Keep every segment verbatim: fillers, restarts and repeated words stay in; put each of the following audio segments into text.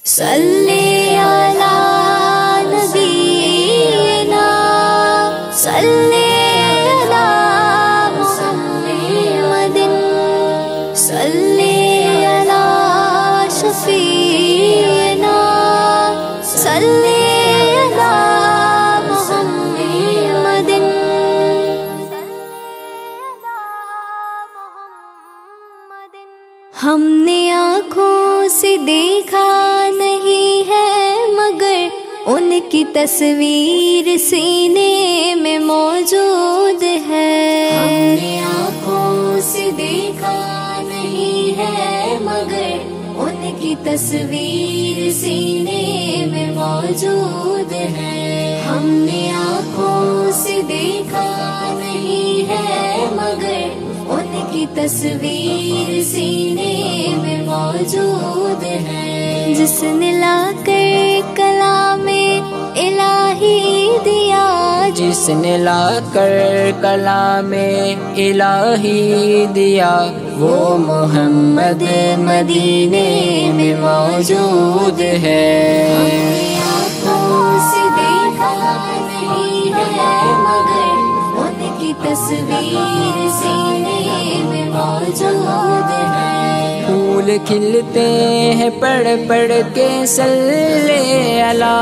صلی علی نبینا صلی علی محمد صلی علی شفیعنا صلی علی محمد۔ ہم نے آنکھوں سے دیکھا نہیں ہے مگر ان کی تصویر سینے میں موجود ہے۔ ہم نے آنکھوں سے دیکھا نہیں ہے مگر ان کی تصویر سینے میں موجود ہے۔ ہم نے آنکھوں سے دیکھا نہیں ہے مگر ان کی تصویر سینے میں موجود ہے۔ جس نے لا کر کلام الہی دیا، جس نے لا کر کلام الہی دیا، وہ محمد مدینے میں موجود ہے۔ ہم نے آنکھوں سے دیکھا نہیں ہے مگر ان کی تصویر سینے میں موجود ہے۔ پھول کھلتے ہیں پڑھ پڑھ کے صلی علی،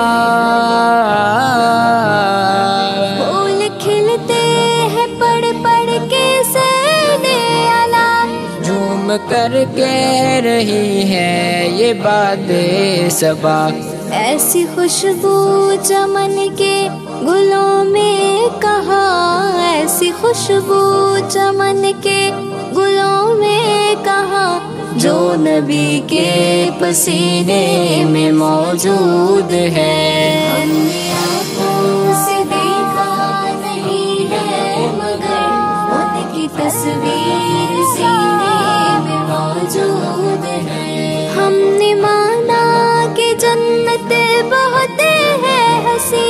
پھول کھلتے ہیں پڑھ پڑھ کے صلی علی، جھوم کر کہہ رہی ہے یہ بات صبا، ایسی خوشبو چمن کے گلوں میں کہاں، ایسی خوشبو چمن کے گلوں میں کہاں، جو نبی کے پسینے میں موجود ہے۔ ہم نے آنکھوں سے دیکھا نہیں ہے مگر ان کی تصویر سینے میں موجود ہے۔ ہم نے مانا کہ جنت بہت ہے حسین،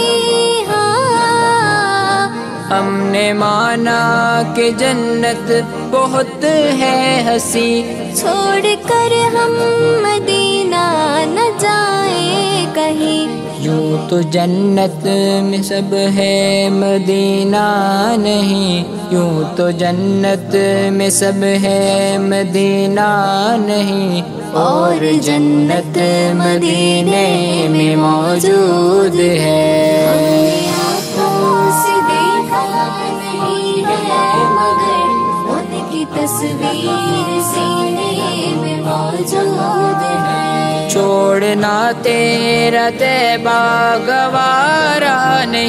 ہم نے مانا کہ جنت بہت ہے ہنسی، چھوڑ کر ہم مدینہ نہ جائیں کہیں، یوں تو جنت میں سب ہے مدینہ نہیں، یوں تو جنت میں سب ہے مدینہ نہیں، اور جنت مدینے میں موجود ہے۔ ہم نے آنکھوں سے دیکھا نہیں ہے مگر ان کی تصویر سینے میں موجود ہے۔ چھوڑنا تیرا طیبہ گوارا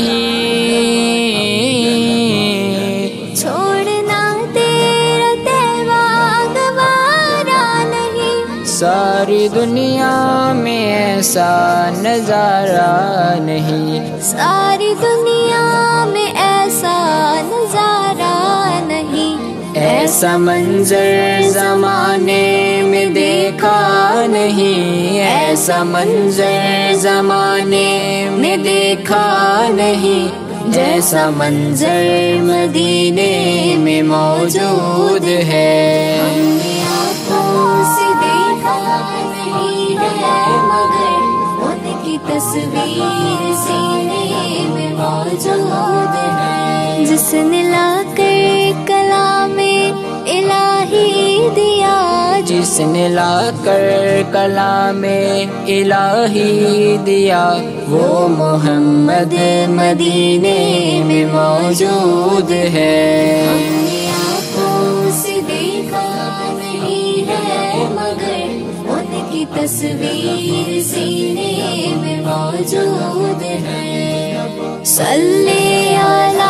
نہیں، چھوڑنا تیرا طیبہ گوارا نہیں، ساری دنیا میں ایسا نظارہ نہیں، ساری دنیا میں ایسا نظارہ نہیں، ایسا منظر زمانے میں دیکھا نہیں، ایسا منظر زمانے میں دیکھا نہیں، جیسا منظر مدینے میں موجود ہے۔ ہم نے آنکھوں سے دیکھا نہیں ہے مگر ان کی تصویر سینے میں موجود ہے۔ جس نے لا کر کلام الہی دیا، جس نے لا کر کلام الہی دیا، وہ محمد مدینے میں موجود ہے۔ ہم نے آنکھوں سے دیکھا نہیں ہے مگر ان کی تصویر سینے میں موجود ہے۔ صلی علی